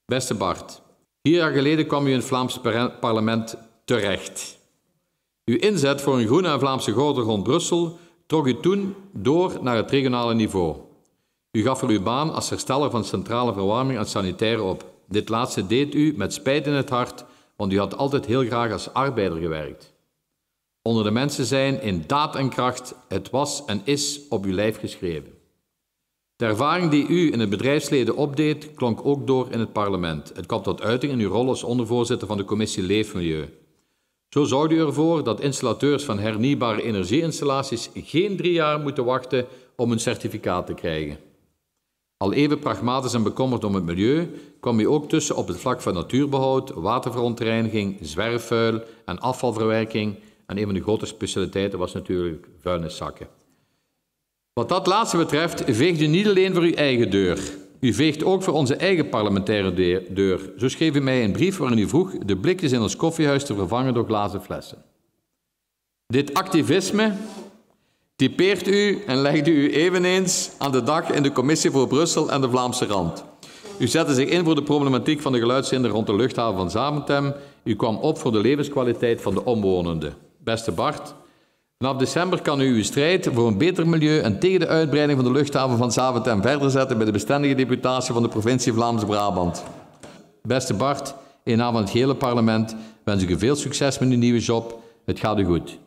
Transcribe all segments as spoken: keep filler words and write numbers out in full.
Beste Bart, vier jaar geleden kwam u in het Vlaams parlement terecht. Uw inzet voor een groene en Vlaamse gordel rond Brussel trok u toen door naar het regionale niveau. U gaf er uw baan als hersteller van centrale verwarming en sanitaire op. Dit laatste deed u met spijt in het hart, want u had altijd heel graag als arbeider gewerkt. Onder de mensen zijn in daad en kracht, het was en is op uw lijf geschreven. De ervaring die u in het bedrijfsleven opdeed, klonk ook door in het parlement. Het kwam tot uiting in uw rol als ondervoorzitter van de commissie Leefmilieu. Zo zorgde u ervoor dat installateurs van hernieuwbare energieinstallaties geen drie jaar moeten wachten om een certificaat te krijgen. Al even pragmatisch en bekommerd om het milieu, kwam u ook tussen op het vlak van natuurbehoud, waterverontreiniging, zwerfvuil en afvalverwerking. En een van de grote specialiteiten was natuurlijk vuilniszakken. Wat dat laatste betreft veegt u niet alleen voor uw eigen deur. U veegt ook voor onze eigen parlementaire deur. Zo schreef u mij een brief waarin u vroeg de blikjes in ons koffiehuis te vervangen door glazen flessen. Dit activisme typeert u en legde u eveneens aan de dag in de Commissie voor Brussel en de Vlaamse Rand. U zette zich in voor de problematiek van de geluidshinder rond de luchthaven van Zaventem. U kwam op voor de levenskwaliteit van de omwonenden. Beste Bart, vanaf december kan u uw strijd voor een beter milieu en tegen de uitbreiding van de luchthaven van Zaventem verder zetten bij de bestendige deputatie van de provincie Vlaams-Brabant. Beste Bart, in naam van het hele parlement wens ik u veel succes met uw nieuwe job. Het gaat u goed.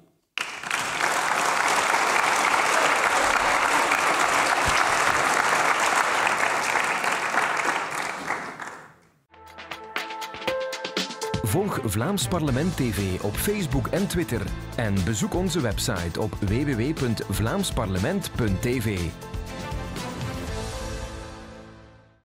Volg Vlaams Parlement T V op Facebook en Twitter en bezoek onze website op w w w punt vlaamsparlement punt t v.